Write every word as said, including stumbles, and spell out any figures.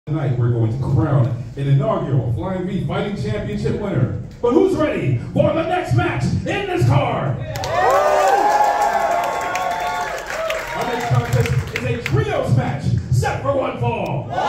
Tonight we're going to crown an inaugural Flying V Fighting Championship winner. But who's ready for the next match in this card? Our next contest is a trios match set for one fall.